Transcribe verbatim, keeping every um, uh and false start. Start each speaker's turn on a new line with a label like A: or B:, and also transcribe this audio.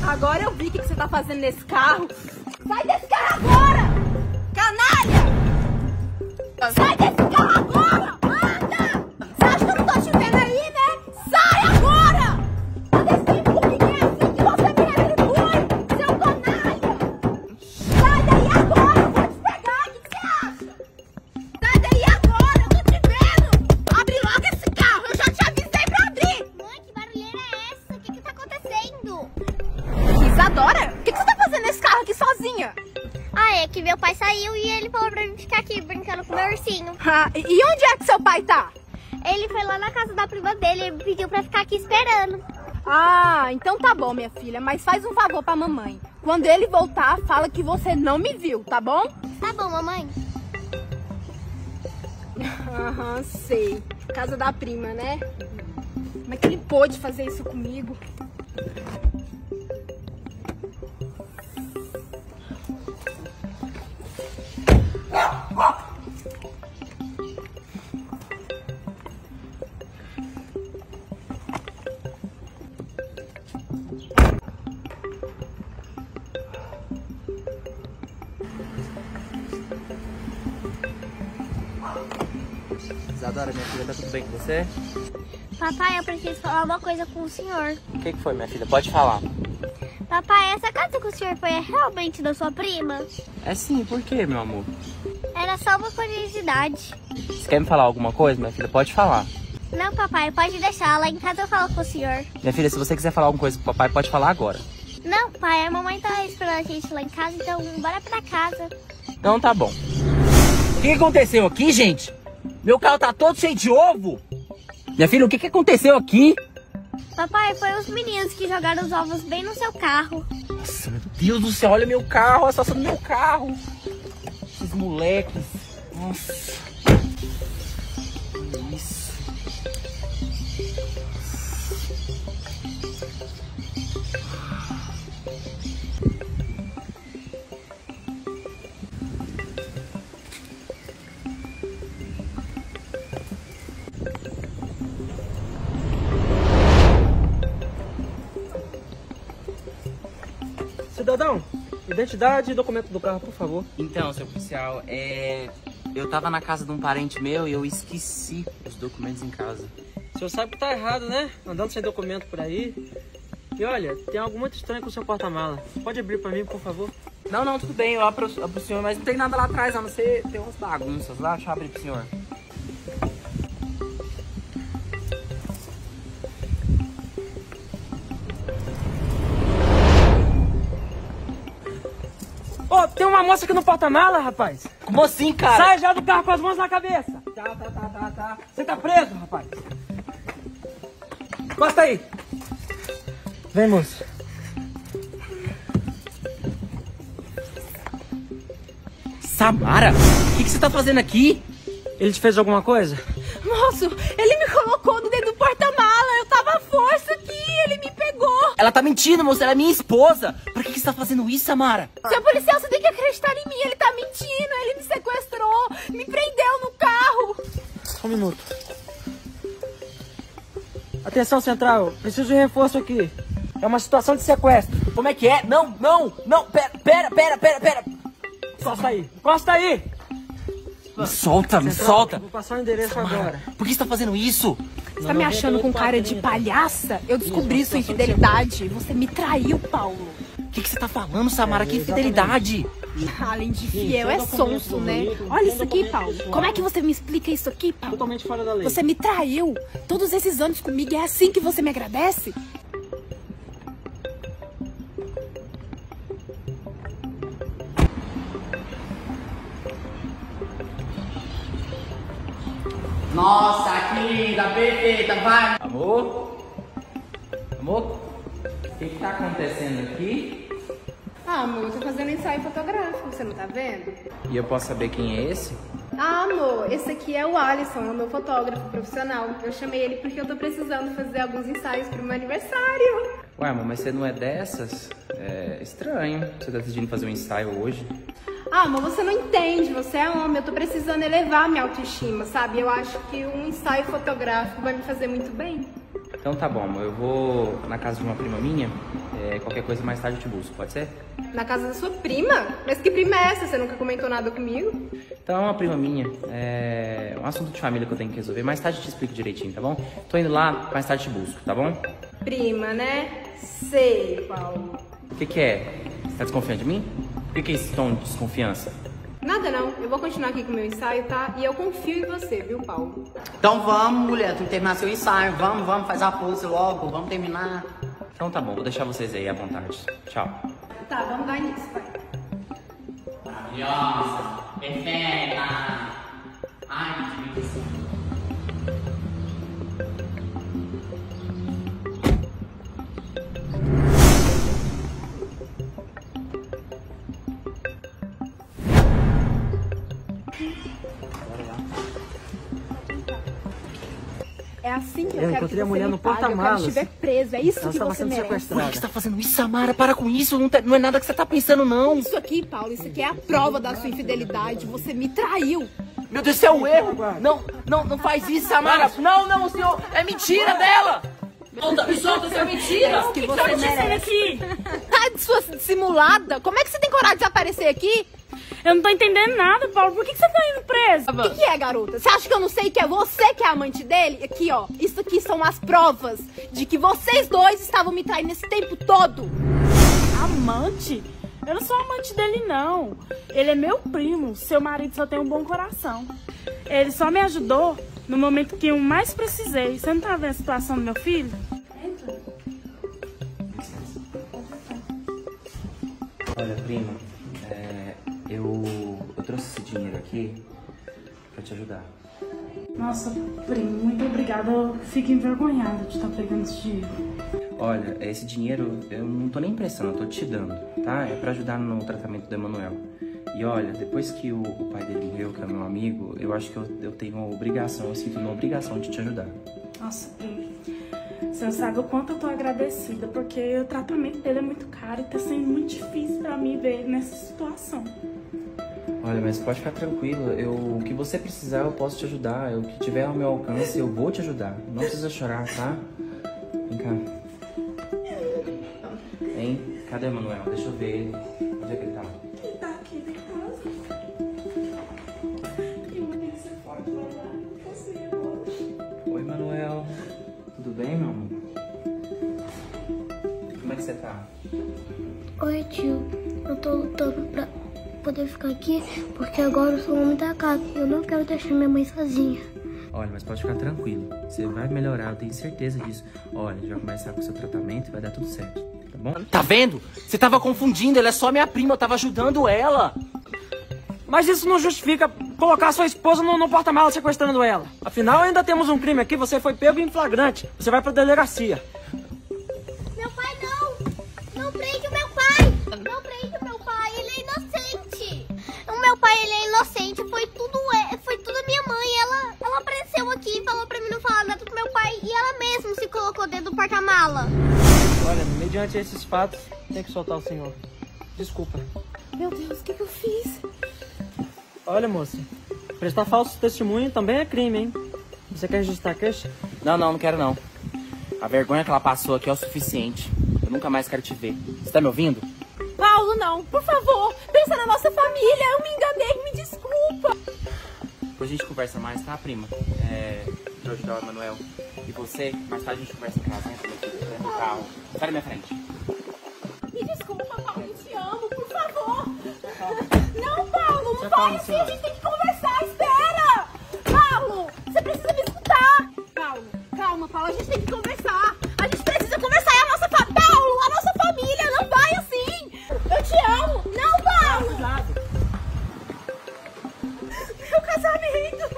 A: Agora eu vi o que você tá fazendo nesse carro. Sai desse carro agora! Canalha! Sai desse carro agora! Anda! Você acha que eu não tô te vendo aí, né? Sai agora! Anda assim, porque é assim que você me retribui, seu canalha! Sai daí agora! Eu vou te pegar! O que você acha? Sai daí agora! Eu tô te vendo! Abre logo esse carro! Eu já te avisei pra abrir!
B: Mãe, que barulheira é essa? O que que tá acontecendo?
A: Isadora, o que, que você tá fazendo nesse carro aqui sozinha?
B: Ah, é que meu pai saiu e ele falou pra mim ficar aqui brincando com o meu ursinho.
A: Ah, e onde é que seu pai tá?
B: Ele foi lá na casa da prima dele e me pediu pra ficar aqui esperando.
A: Ah, então tá bom, minha filha, mas faz um favor pra mamãe. Quando ele voltar, fala que você não me viu, tá bom?
B: Tá bom, mamãe.
A: Aham, sei. Casa da prima, né? Como é que ele pôde fazer isso comigo?
C: Isadora, minha filha, tá tudo bem com você?
B: Papai, eu preciso falar uma coisa com o senhor.
C: O que, que foi, minha filha? Pode falar.
B: Papai, essa casa que o senhor foi é realmente da sua prima?
C: É sim, por quê, meu amor?
B: Era só uma curiosidade.
C: Você quer me falar alguma coisa, minha filha? Pode falar.
B: Não, papai, pode deixar. Lá em casa eu falo com o senhor.
C: Minha filha, se você quiser falar alguma coisa pro papai, pode falar agora.
B: Não, pai, a mamãe tá esperando a gente lá em casa, então bora pra casa.
C: Então tá bom.
D: O que que aconteceu aqui, gente? Meu carro tá todo cheio de ovo. Minha filha, o que que aconteceu aqui?
B: Papai, foi os meninos que jogaram os ovos bem no seu carro.
D: Nossa, meu Deus do céu, olha meu carro, a situação do meu carro. Esses moleques. Nossa. Que isso.
E: Cidadão, identidade e documento do carro, por favor.
C: Então, seu policial, é... eu tava na casa de um parente meu e eu esqueci os documentos em casa.
E: O senhor sabe que tá errado, né? Andando sem documento por aí. E olha, tem algo muito estranho com o seu porta-mala. Pode abrir pra mim, por favor?
C: Não, não, tudo bem, eu abro, abro pro senhor, mas não tem nada lá atrás, a não ser ter umas bagunças lá. Deixa eu abrir pro senhor.
E: Ô, tem uma moça aqui no porta-mala, rapaz.
D: Como assim, cara?
E: Sai já do carro com as mãos na cabeça. Tá, tá, tá, tá, tá. Você tá preso, rapaz. Encosta aí. Vem, moço.
D: Samara, o que que você tá fazendo aqui?
E: Ele te fez alguma coisa?
A: Moço, ele me colocou no dentro do porta-mala. Eu tava à força aqui, ele me pegou.
D: Ela tá mentindo, moça, ela é minha esposa. Pra que que você tá fazendo isso, Samara?
A: Seu policial, você tem que acreditar em mim. Ele tá mentindo, ele me sequestrou, me prendeu no carro.
E: Só um minuto. Atenção, central. Preciso de reforço aqui. É uma situação de sequestro.
D: Como é que é? Não, não, não, pera, pera, pera, pera, pera.
E: Encosta aí. Encosta aí.
D: Me solta, me
E: Central,
D: solta.
E: Vou passar o endereço agora.
D: Por que você tá fazendo isso?
A: Você tá me achando com cara de palhaça? Eu descobri sua infidelidade. Você me traiu, Paulo.
D: O que que você tá falando, Samara? Que infidelidade?
A: Além de fiel, é sonso, né? Olha isso aqui, Paulo. Como é que você me explica isso aqui, Paulo?
E: Totalmente fora da lei.
A: Você me traiu. Todos esses anos comigo, é assim que você me agradece?
D: Nossa, que linda, perfeita, vai. Amor? Amor? O que que tá acontecendo aqui?
A: Ah, amor, eu tô fazendo ensaio fotográfico, você não tá vendo?
C: E eu posso saber quem é esse?
A: Ah, amor, esse aqui é o Alisson, é o meu fotógrafo profissional. Eu chamei ele porque eu tô precisando fazer alguns ensaios pro meu aniversário.
C: Ué, amor, mas você não é dessas? É estranho. Você tá decidindo fazer um ensaio hoje?
A: Ah, amor, você não entende, você é homem, eu tô precisando elevar minha autoestima, sabe? Eu acho que um ensaio fotográfico vai me fazer muito bem.
C: Então tá bom, amor. Eu vou na casa de uma prima minha. É, qualquer coisa mais tarde eu te busco, pode ser?
A: Na casa da sua prima? Mas que prima é essa? Você nunca comentou nada comigo?
C: Então é uma prima minha. É um assunto de família que eu tenho que resolver. Mais tarde eu te explico direitinho, tá bom? Tô indo lá, mais tarde eu te busco, tá bom?
A: Prima, né? Sei, Paulo.
C: O que que é? Você tá desconfiando de mim? Por que que é esse tom de desconfiança?
A: Nada não, eu vou continuar aqui com o meu ensaio, tá? E eu confio em você, viu, Paulo?
F: Então vamos, mulher, tu terminar seu ensaio. Vamos, vamos, faz a pose logo, vamos terminar.
C: Então tá bom, vou deixar vocês aí à vontade. Tchau.
A: Tá, vamos dar início, vai.
F: Maravilhosa, perfeita. Ai, que delícia.
A: É assim que eu,
E: Eu
A: quero
E: encontrei
A: que
E: a
A: você
E: mulher
A: me
E: no
A: pague, eu quero
E: porta-malas.
A: estiver presa, é isso
E: Ela
A: que
E: estava
A: você
E: sendo
A: merece.
E: sequestrada.
C: Por que você tá fazendo isso, Samara? Para com isso, não, tá- não é nada que você tá pensando, não.
A: Isso aqui, Paulo, isso aqui é a prova da sua infidelidade, você me traiu.
C: Meu Deus, isso é um erro. Não, não, não faz isso, Samara. Não, não, senhor, é mentira dela. Solta, me solta, isso é mentira.
A: Que você merece. Tá de sua dissimulada? Como é que você tem coragem de aparecer aqui?
G: Eu não tô entendendo nada, Paulo. Por que, que você tá indo preso?
A: O que, que é, garota? Você acha que eu não sei que é você que é amante dele? Aqui, ó. Isso aqui são as provas de que vocês dois estavam me traindo esse tempo todo.
G: Amante? Eu não sou amante dele, não. Ele é meu primo. Seu marido só tem um bom coração. Ele só me ajudou no momento que eu mais precisei. Você não tá vendo a situação do meu filho?
C: Olha, prima, é, eu, eu trouxe esse dinheiro aqui pra te ajudar.
G: Nossa, primo, muito obrigada. Eu fico envergonhada de estar pegando esse dinheiro.
C: Olha, esse dinheiro eu não tô nem emprestando, eu tô te dando, tá? É pra ajudar no tratamento do Emanuel. E olha, depois que o, o pai dele morreu, que é meu amigo, eu acho que eu, eu tenho uma obrigação, eu sinto uma obrigação de te ajudar.
G: Nossa, primo, você não sabe o quanto eu tô agradecida, porque o tratamento dele é muito caro e tá sendo muito difícil pra mim ver ele nessa situação.
C: Olha, mas pode ficar tranquila, eu, o que você precisar eu posso te ajudar, o que tiver ao meu alcance eu vou te ajudar. Não precisa chorar, tá? Vem cá. Hein? Cadê o Emanuel? Deixa eu ver ele. Onde é que ele tá?
G: Ele tá aqui na casa. Eu vou ter que ser forte, vai lá. Não posso ir agora.
C: Oi, Emanuel. Tudo bem, meu amor? Como é que você tá?
B: Oi, tio. Eu tô lutando pra poder ficar aqui porque agora eu sou o homem da casa e eu não quero deixar minha mãe sozinha.
C: Olha, mas pode ficar tranquilo. Você vai melhorar, eu tenho certeza disso. Olha, a gente vai começar com o seu tratamento e vai dar tudo certo, tá bom? Tá vendo? Você tava confundindo, ela é só minha prima, eu tava ajudando ela.
E: Mas isso não justifica colocar sua esposa no, no porta-malas sequestrando ela. Afinal, ainda temos um crime aqui, você foi pego em flagrante. Você vai pra delegacia.
B: Meu pai não! Não prende o meu pai! Não prende o meu pai, ele é inocente! O meu pai, ele é inocente, foi tudo, é, foi tudo minha mãe. Ela, ela apareceu aqui e falou pra mim não falar nada pro meu pai e ela mesma se colocou dentro do porta-mala.
E: Olha, mediante esses fatos, tem que soltar o senhor. Desculpa.
A: Meu Deus, o que, que eu fiz?
E: Olha, moça, prestar falso testemunho também é crime, hein? Você quer registrar a queixa?
C: Não, não, não quero não. A vergonha que ela passou aqui é o suficiente. Eu nunca mais quero te ver. Você tá me ouvindo?
A: Paulo, não, por favor. Pensa na nossa família. Eu me enganei, me desculpa.
C: Depois a gente conversa mais, tá, prima? É... Pra ajudar o Emanuel. E você, mais tarde a gente conversa em casa, né? Dentro do carro. Sai da minha frente.
A: Me desculpa, Paulo, eu te amo, por favor. Não, Paulo, não
E: Você
A: vai
E: fala,
A: assim,
E: senhora.
A: a gente tem que conversar, espera. Paulo, você precisa me escutar. Paulo, calma, Paulo, a gente tem que conversar. A gente precisa conversar, é a nossa família. Paulo, a nossa família, não vai assim. Eu te amo. Não, Paulo.
E: Cuidado.
A: Meu casamento.